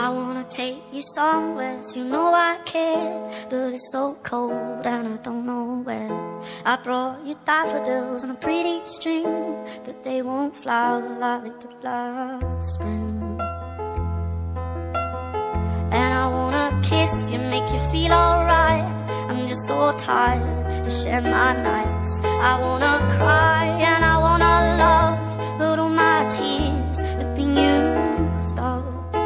wanna take you somewhere, so you know I care. But it's so cold and I don't know where. I brought you daffodils on a pretty string, but they won't flower like they did last spring. And I wanna kiss you, make you feel alright. I'm just so tired to share my nights. I wanna cry and I wanna love, but all my tears have been used up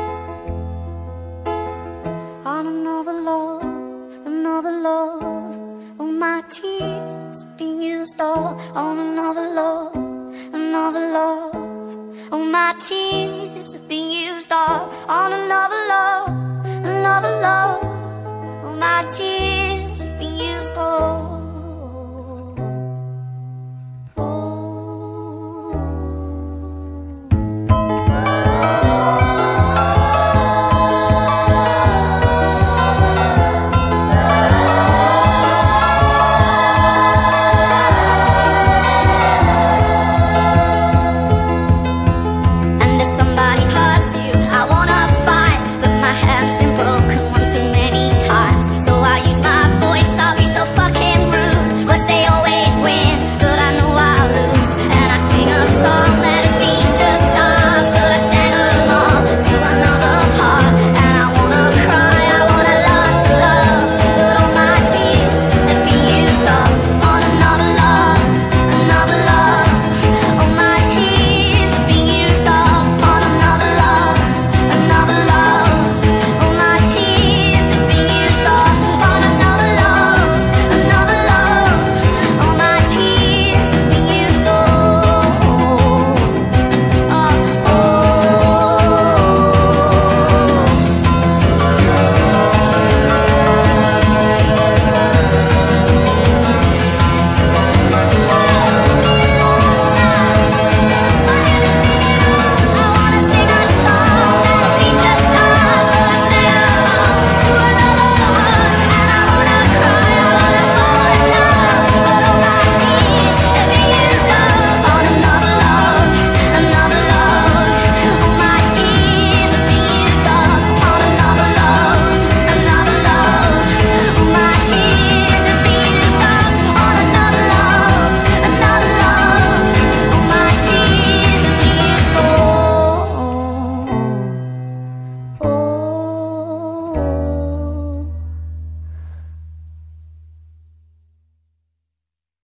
on another love, another love. All my tears have been used up on another love, another love. All my tears have been used up on another love, another love. All my tears have been used up.